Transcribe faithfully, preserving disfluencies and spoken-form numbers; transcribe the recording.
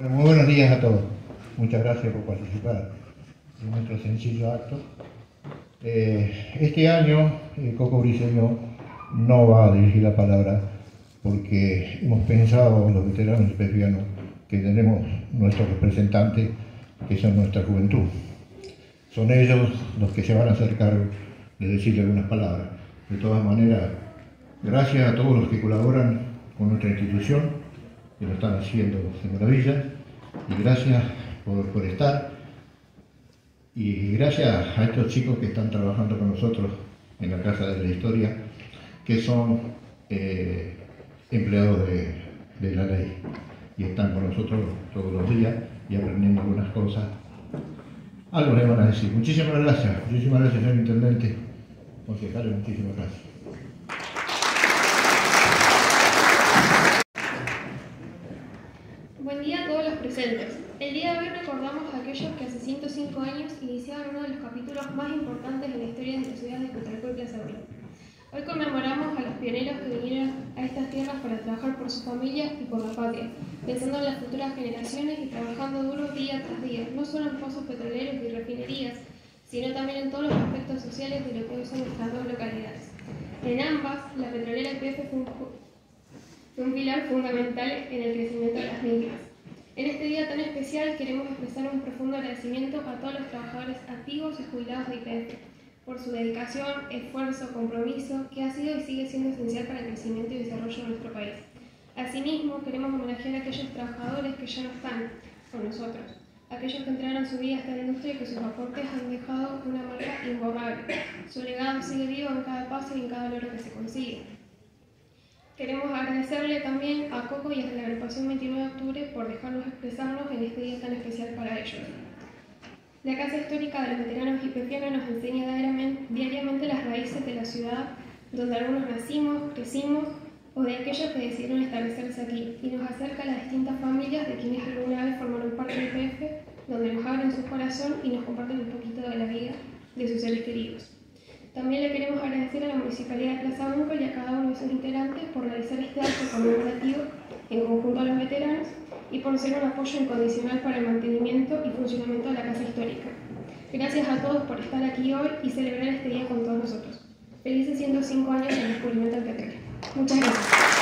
Muy buenos días a todos. Muchas gracias por participar en nuestro sencillo acto. Eh, este año eh, Coco Briceño no va a dirigir la palabra porque hemos pensado los veteranos hispanoamericanos que tenemos nuestros representantes que son nuestra juventud. Son ellos los que se van a hacer cargo de decirle algunas palabras. De todas maneras, gracias a todos los que colaboran con nuestra institución, que lo están haciendo de maravilla, y gracias por, por estar, y gracias a estos chicos que están trabajando con nosotros en la Casa de la Historia, que son eh, empleados de, de la ley, y están con nosotros todos los días y aprendiendo algunas cosas. Algo le van a decir. Muchísimas gracias, muchísimas gracias, señor Intendente, concejales, muchísimas gracias. Buen día a todos los presentes. El día de hoy recordamos a aquellos que hace ciento cinco años iniciaron uno de los capítulos más importantes de la historia de la ciudad de Cotalcó y Plaza Abril. Hoy conmemoramos a los pioneros que vinieron a estas tierras para trabajar por su familia y por la patria, pensando en las futuras generaciones y trabajando duro día tras día, no solo en pozos petroleros y refinerías, sino también en todos los aspectos sociales de lo que hoy son nuestras dos localidades. En ambas, la petrolera Y P F fue un, fue un pilar fundamental en el crecimiento de las mismas. En este día tan especial queremos expresar un profundo agradecimiento a todos los trabajadores activos y jubilados de Y P F por su dedicación, esfuerzo, compromiso, que ha sido y sigue siendo esencial para el crecimiento y desarrollo de nuestro país. Asimismo, queremos homenajear a aquellos trabajadores que ya no están con nosotros, aquellos que entregaron su vida a esta industria y que sus aportes han dejado una marca imborrable. Su legado sigue vivo en cada paso y en cada logro que se consigue. Queremos agradecerle también a Coco y a la agrupación veintinueve de octubre por dejarnos expresarnos en este día tan especial para ellos. La Casa Histórica de los Veteranos Hipefianos nos enseña diariamente las raíces de la ciudad donde algunos nacimos, crecimos, o de aquellos que decidieron establecerse aquí, y nos acerca a las distintas familias de quienes alguna vez formaron parte del I P F, donde nos abren su corazón y nos comparten un poquito de la vida de sus seres queridos. También le queremos agradecer a la Municipalidad de Plaza Bunkle y a cada uno de sus integrantes por realizar este acto conmemorativo en conjunto a los veteranos y por ser un apoyo incondicional para el mantenimiento y funcionamiento de la Casa Histórica. Gracias a todos por estar aquí hoy y celebrar este día con todos nosotros. Felices ciento cinco años del descubrimiento del petróleo. Muchas gracias.